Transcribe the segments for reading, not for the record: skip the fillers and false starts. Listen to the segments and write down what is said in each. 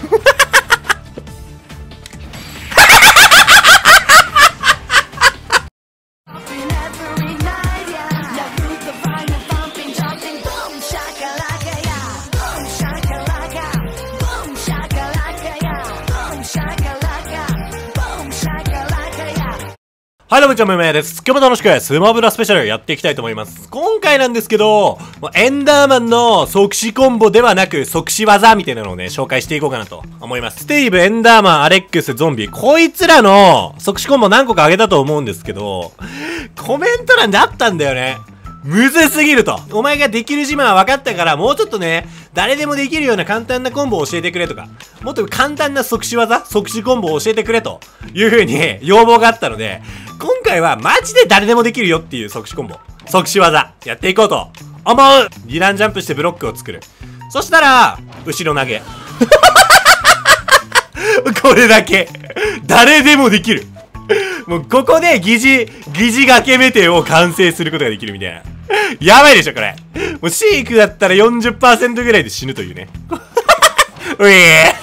はい、どうも、ちゃんむめです。今日も楽しくスマブラスペシャルやっていきたいと思います。今回なんですけど、エンダーマンの即死コンボではなく即死技みたいなのをね、紹介していこうかなと思います。スティーブ、エンダーマン、アレックス、ゾンビ、こいつらの即死コンボ何個かあげたと思うんですけど、コメント欄であったんだよね。むずすぎると。お前ができる自慢は分かったから、もうちょっとね、誰でもできるような簡単なコンボを教えてくれとか、もっと簡単な即死技、即死コンボを教えてくれという風に要望があったので、今回はマジで誰でもできるよっていう即死コンボ、即死技、やっていこうと思う。二段ジャンプしてブロックを作る。そしたら、後ろ投げ。これだけ。誰でもできる。もうここで疑似掛け目点を完成することができるみたいな。やばいでしょこれ。もうシークだったら 40% ぐらいで死ぬというね。うえ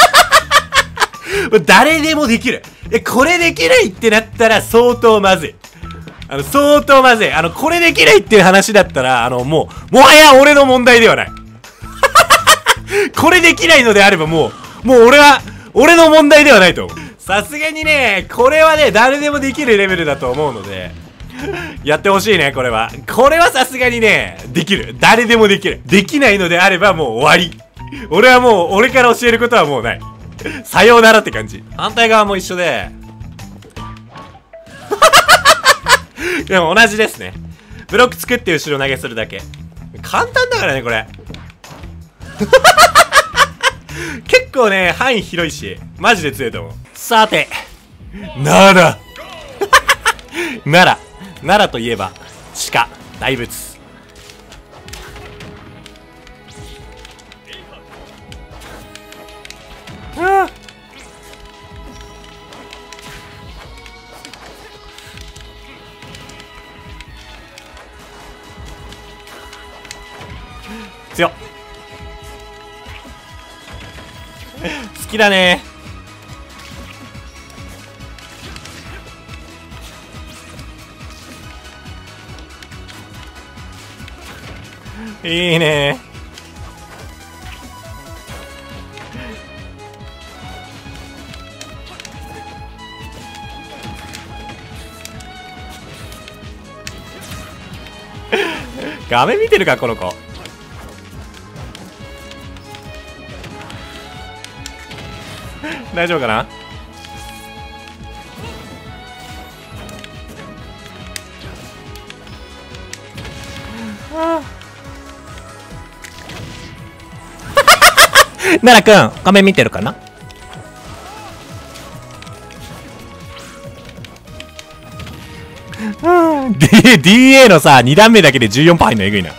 ー誰でもできる。これできないってなったら相当まずい。相当まずい。これできないっていう話だったら、もはや俺の問題ではない。これできないのであればもう俺の問題ではないと思う。さすがにね、これはね、誰でもできるレベルだと思うので、やってほしいね、これは。これはさすがにね、できる。誰でもできる。できないのであればもう終わり。俺はもう、俺から教えることはもうない。さようならって感じ。反対側も一緒で。でも同じですね。ブロック作って後ろ投げするだけ。簡単だからね、これ。結構ね、範囲広いし、マジで強いと思う。さて、奈良といえば、鹿、大仏。強っ。好きだね。いいね。画面見てるかこの子。大丈夫かな。奈良くん、画面見てるかな。DA のさ、2段目だけで 14% 入んのえぐいな。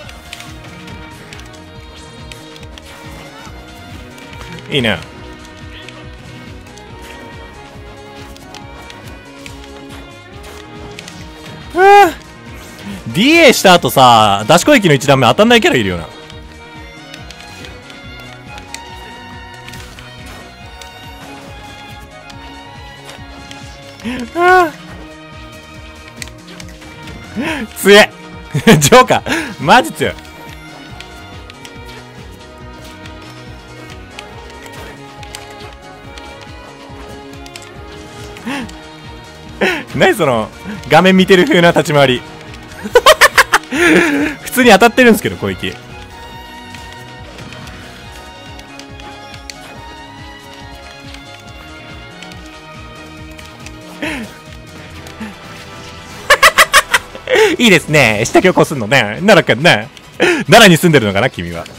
いいね。DA した後さ、出し攻撃の1段目当たんないキャラいるよな。強え。ジョーカーマジ強い。何その画面見てる風な立ち回り。普通に当たってるんですけど攻撃。いいですね。下強行すんのね。奈良くんね。奈良に住んでるのかな君は。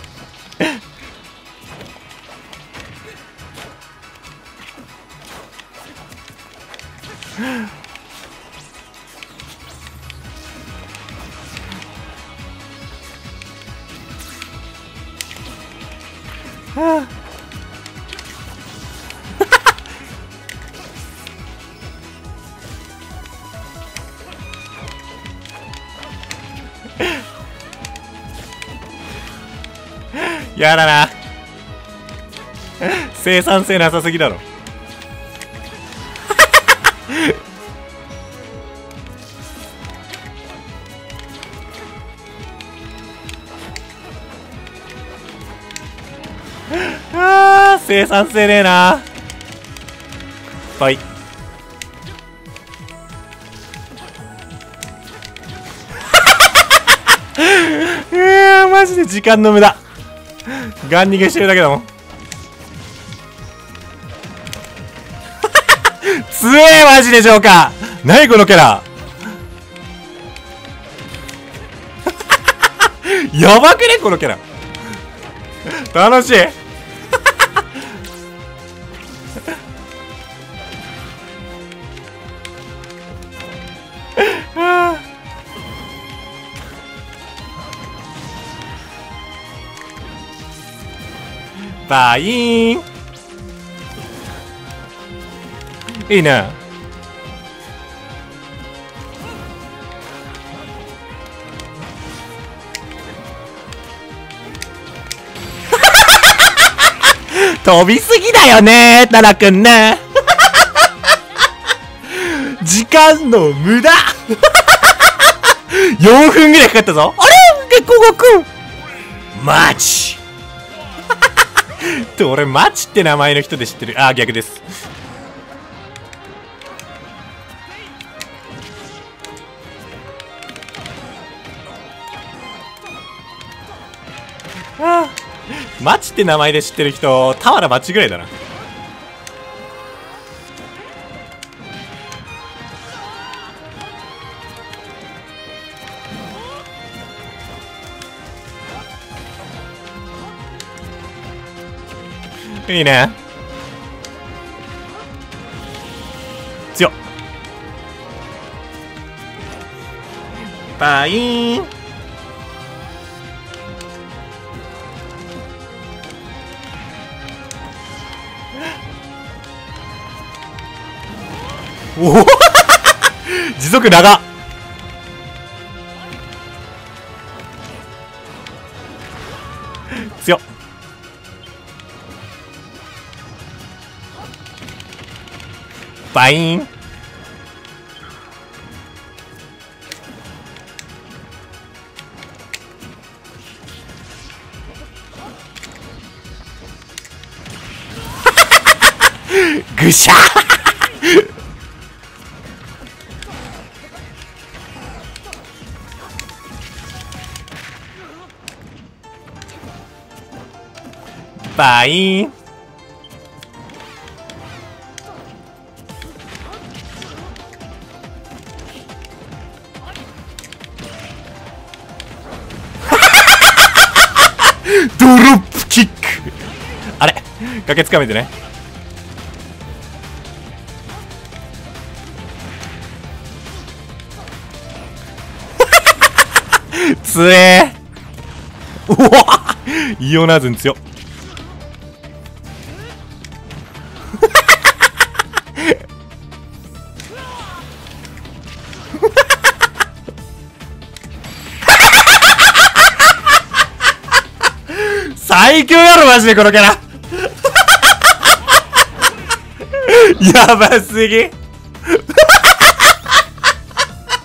やだな。 生産性なさすぎだろ。あー、生産性ねえな。はい。マジで時間の無駄。ガン逃げしてるだけだもん。強えマジでジョーカー。何このキャラ。やばくねこのキャラ。楽しい。バイーン。いいね。飛びすぎだよねタラくんね。時間の無駄。4分ぐらいかかったぞ。あれ結構がくんマチって俺マチって名前の人で知ってる。あー逆です。あーマチって名前で知ってる人田原マチぐらいだな。いいね。強っ。バイーン。おお持続長っ。強っ。バイーン。ぐしゃバイーン。ドロップキック。あれ崖つかめてね。つえー。うわイオナズン強っ。最強やろマジでこのキャラ。やばすぎ。